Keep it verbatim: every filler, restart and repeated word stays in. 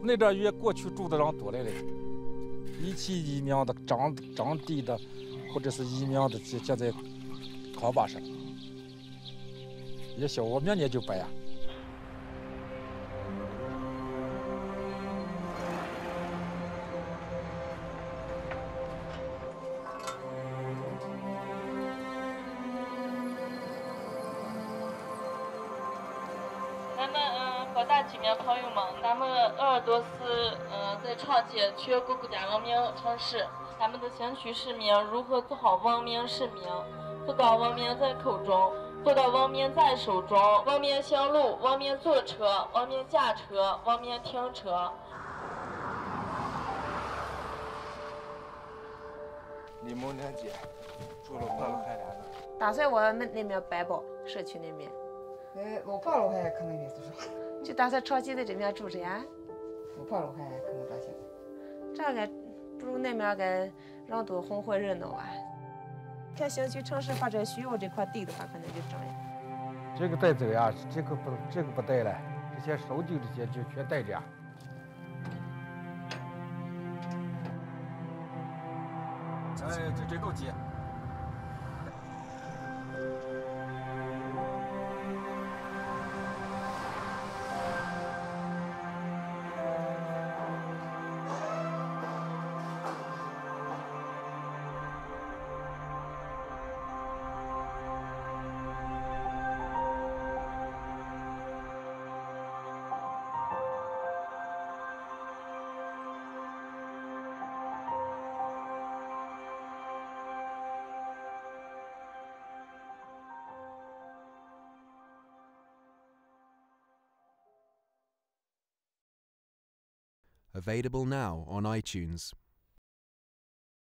那点月过去住的人多来了，一期移民的、长长地的，或者是移民的，就就在康巴上。也小我明年就搬呀。 咱们嗯，广大居民朋友们，咱们鄂尔多斯嗯在创建全国国家文明城市，咱们的先驱市民如何做好文明市民，做到文明在口中，做到文明在手中，文明行路，文明坐车，文明驾车，文明停车。 李某年街住了过了海南的， 打算我们那边搬吧，社区那边。 呃，我跑了还可能得住， 就打算长期在这边住着呀。 我跑了还可能到现在。 这个不如那边个人多红火热闹啊。看小区城市发展需要这块地的话，可能就这样。 这个带走呀，这个不这个不带了，这些收旧这些就全带着。哎，这这够接。 Available now on iTunes.